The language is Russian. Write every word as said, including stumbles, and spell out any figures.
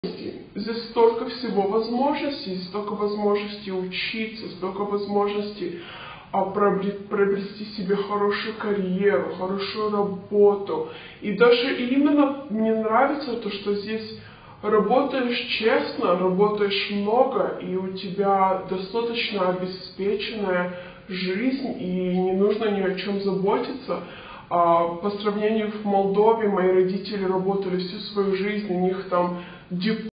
Здесь столько всего возможностей, столько возможностей учиться, столько возможностей а, приобрести себе хорошую карьеру, хорошую работу. И даже именно мне нравится то, что здесь работаешь честно, работаешь много, и у тебя достаточно обеспеченная жизнь, и не нужно ни о чем заботиться. А, по сравнению в Молдове, мои родители работали всю свою жизнь, у них там диплом.